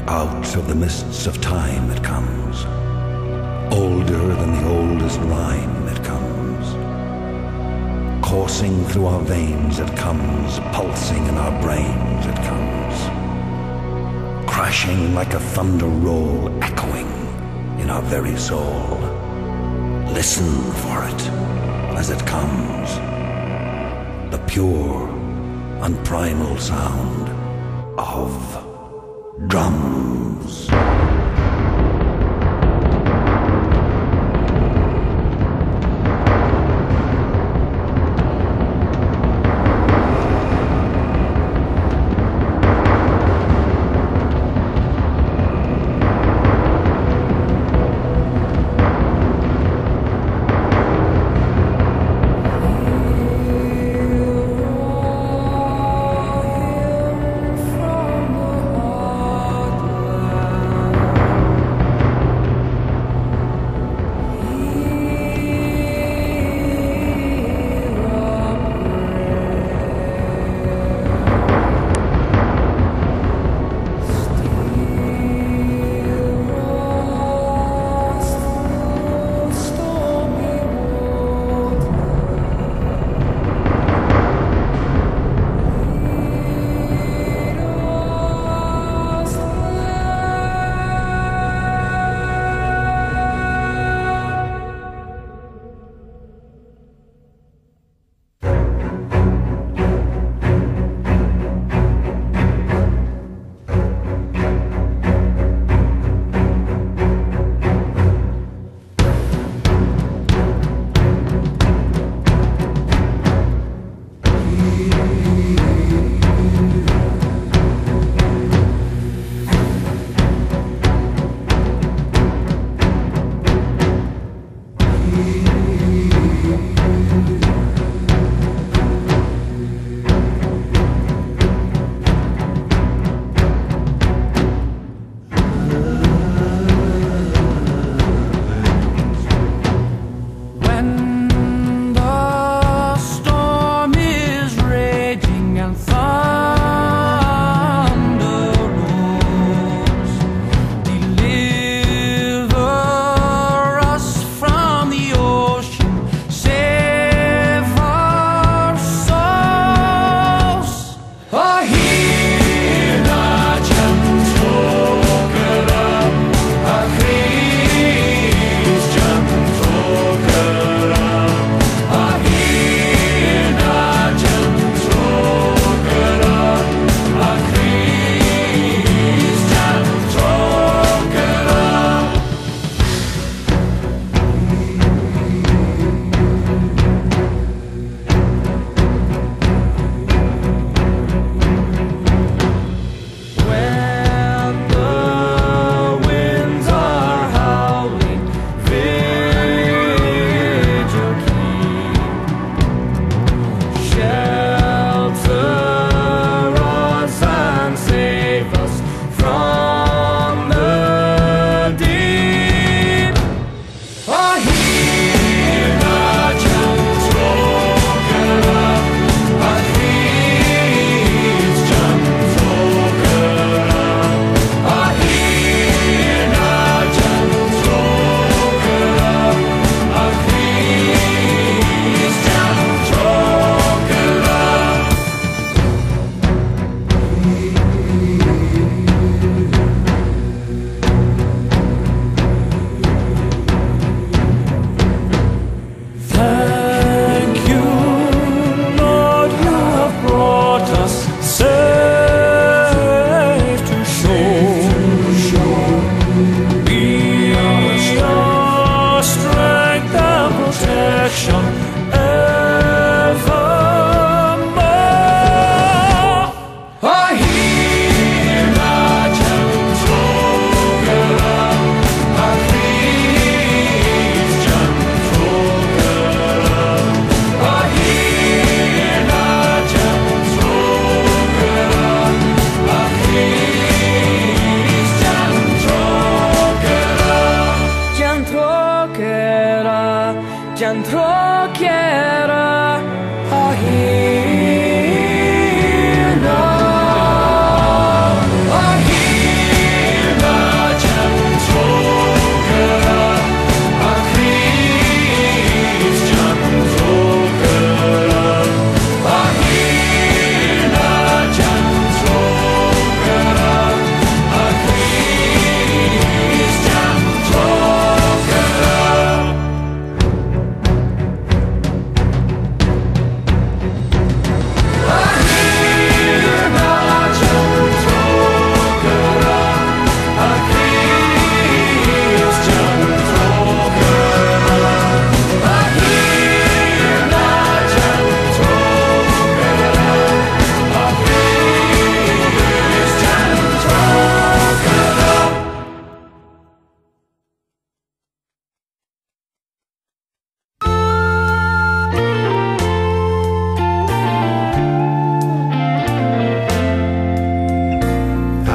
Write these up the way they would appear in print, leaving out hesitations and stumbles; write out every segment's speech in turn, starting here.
Out of the mists of time it comes, older than the oldest rhyme it comes. Coursing through our veins it comes, pulsing in our brains it comes. Crashing like a thunder roll, echoing in our very soul. Listen for it as it comes, the pure and primal sound of drums.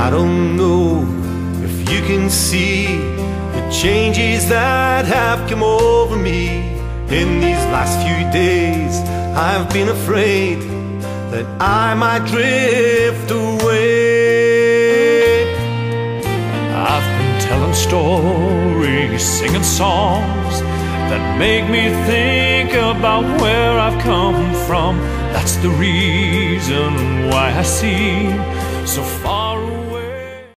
I don't know if you can see the changes that have come over me. In these last few days I've been afraid that I might drift away. I've been telling stories, singing songs that make me think about where I've come from. That's the reason why I seem